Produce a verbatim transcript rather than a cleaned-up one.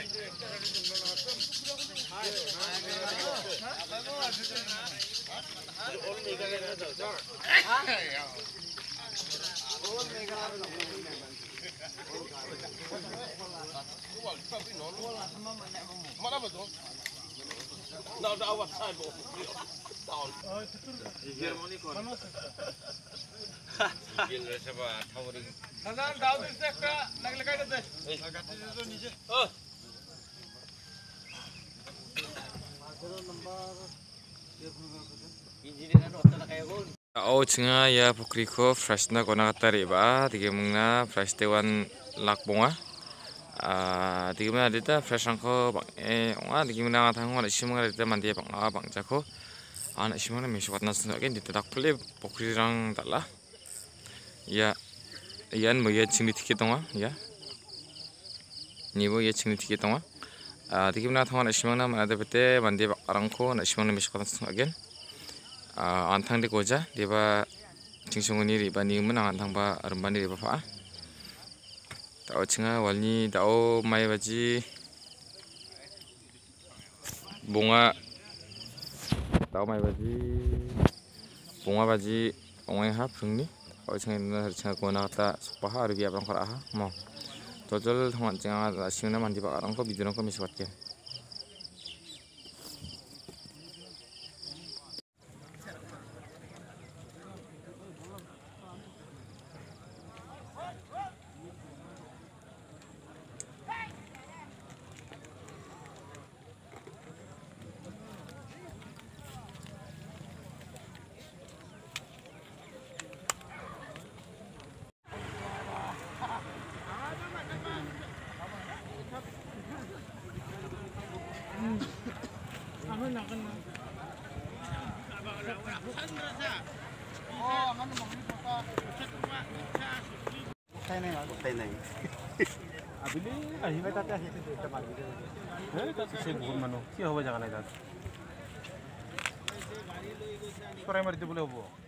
Oh, cenga ya pukriko fresh na kona katari ba, tiga mungna fresh tewan lak bunga. Ah, tiga mungna adita fresh angko bang eh, onga tiga mungna ngatang ona isi mungna adita mandi bang ah bang jako. Anak isi mungna misal katna sengaja di tetak pulih pukri rang taklah. Ya, ian mau ya cingli tiket onga ya. Nibo ya cingli tiket onga. Ah, tiga mungna ngatang ona isi mungna mana ada bete mandi bang arangko ona isi mungna misal katna sengaja. Ah, antang di koja, dia ba cingsunguni riba ni menang antang ba rembani riba fa. Tau cenga walni tau mai baji bunga, tau mai baji bunga baji ongai ha prungni. Tau cenga ina cenga kona kata supaha arugi abang kora ha mau. Jojol thongan cenga singna mandi ba arang ko bidurang ko miswat ke. Tay này tay này. Abili ahi mai tata ahi tu teman gitu. Eh, tata se bukan mano. Kya hoba jaga nahi tata. Primary tu boleh hobo.